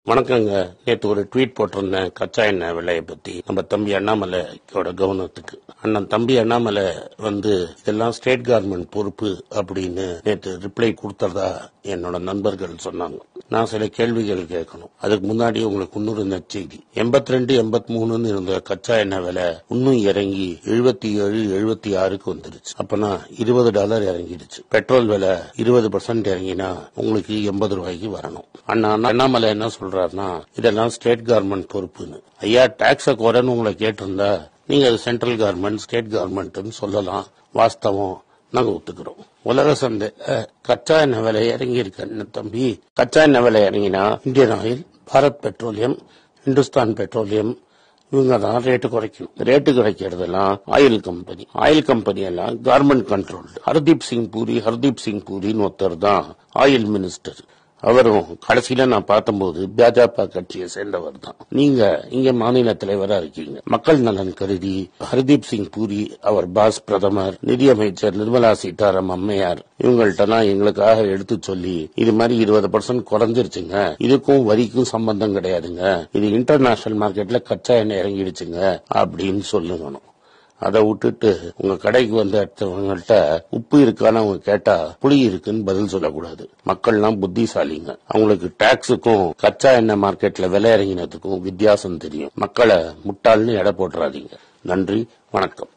வணக்கங்க. நேற்று ஒரு ட்வீட் போட்டிருந்தேன் கச்சா எண்ணெய் விலையை பத்தி நம்ம தம்பி அண்ணாமலையோட கவனத்துக்கு. அண்ணன் தம்பி அண்ணாமலை இதெல்லாம் ஸ்டேட் கவர்மெண்ட் பொறுப்பு அப்படின்னு நேற்று ரிப்ளை கொடுத்ததா என்னோட நண்பர்கள் சொன்னாங்க. நான் சில கேள்விகள் கேட்கணும். அதுக்கு முன்னாடி உங்களுக்கு இன்னொரு நற்செய்தி. 82, 83 இருந்த கச்சா எண்ணெய் விலை இன்னும் இறங்கி 77, 76க்கு வந்துருச்சு. அப்பனா $20 இறங்கிடுச்சு. பெட்ரோல் விலை 20% இறங்கினா உங்களுக்கு 80 ரூபாய்க்கு வரணும். அண்ணாமலை என்ன சொல்றாருன்னா, இதெல்லாம் ஸ்டேட் கவர்மெண்ட் பொறுப்புன்னு. ஐயா, டாக்ஸ குறைன்னு உங்களை கேட்டிருந்தா நீங்க அது சென்ட்ரல் கவர்மெண்ட் ஸ்டேட் கவர்மெண்ட் சொல்லலாம். வாஸ்தவம், நாங்க ஒத்துக்கிறோம். உலக சந்தையில கச்சா எண்ணெய் விலை இறங்கி இருக்கு தம்பி. கச்சா எண்ணெய் விலை இறங்கினா Indian Oil, Bharat Petroleum, Hindustan Petroleum இவங்க தான் ரேட்டு குறைக்கணும். ரேட்டு குறைக்கிறதெல்லாம் ஆயில் கம்பெனி எல்லாம் கவர்மெண்ட் கண்ட்ரோல். ஹர்தீப் சிங் பூரின்னு ஒருத்தர் தான் ஆயில் மினிஸ்டர். அவரும் கடைசியில நான் பார்த்தபோது பாஜக கட்சியை சேர்ந்தவர் தான். நீங்க இங்க மாநில தலைவரா இருக்கீங்க. மக்கள் நலன் கருதி ஹர்தீப் சிங் பூரி, அவர் பாஸ் பிரதமர், நிதியமைச்சர் நிர்மலா சீதாராமன் அம்மையார் இவங்கள்ட்ட எங்களுக்காக எடுத்து சொல்லி இது மாதிரி 20% குறைஞ்சிருச்சுங்க, இதுக்கும் வரிக்கும் சம்பந்தம் கிடையாதுங்க, இது இன்டர்நேஷனல் மார்க்கெட்ல கச்சா எண்ணெய் இறங்கிடுச்சுங்க அப்படின்னு சொல்லுங்கணும். அதை விட்டுட்டு உங்க கடைக்கு வந்தவங்கள்ட்ட உப்பு இருக்கான்னு அவங்க கேட்டா புளி இருக்குன்னு பதில் சொல்லக்கூடாது. மக்கள்லாம் புத்திசாலிங்க. அவங்களுக்கு டாக்ஸுக்கும் கச்சா எண்ணெய் மார்க்கெட்ல விலை இறங்கினதுக்கும் வித்தியாசம் தெரியும். மக்களை முட்டாள்னு எடை போட்டுறாதீங்க. நன்றி, வணக்கம்.